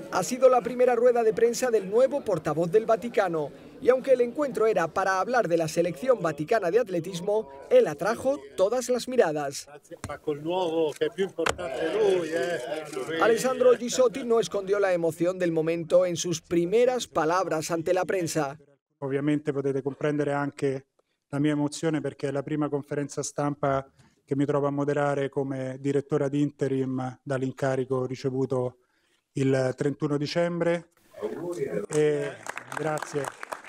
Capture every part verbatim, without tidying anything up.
Ha sido la primera rueda de prensa del nuevo portavoz del Vaticano y aunque el encuentro era para hablar de la selección vaticana de atletismo, él atrajo todas las miradas. Alessandro Gisotti no escondió la emoción del momento en sus primeras palabras ante la prensa. Ovviamente potete comprendere anche la mia emozione perché è la prima conferenza stampa che mi trovo a moderare come direttore ad interim dall'incarico ricevuto il trentuno dicembre. E grazie.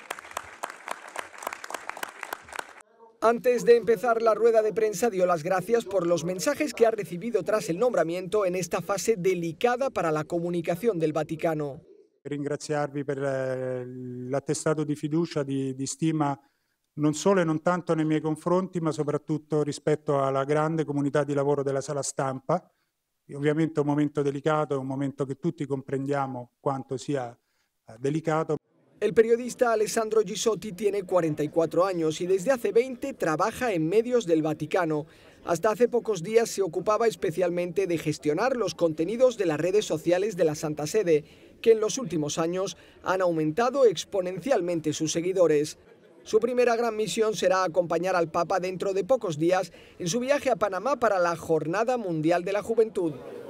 Antes de empezar la rueda de prensa dio las gracias por los mensajes que ha recibido tras el nombramiento en esta fase delicada para la comunicación del Vaticano. Ringraziarvi per l'attestato di fiducia, di, di stima, non solo e non tanto nei miei confronti, ma soprattutto rispetto alla grande comunità di lavoro della sala stampa. E ovviamente è un momento delicato, è un momento che tutti comprendiamo quanto sia delicato. El periodista Alessandro Gisotti tiene cuarenta y cuatro años y desde hace veinte trabaja en medios del Vaticano. Hasta hace pocos días se ocupaba especialmente de gestionar los contenidos de las redes sociales de la Santa Sede, que en los últimos años han aumentado exponencialmente sus seguidores. Su primera gran misión será acompañar al Papa dentro de pocos días en su viaje a Panamá para la Jornada Mundial de la Juventud.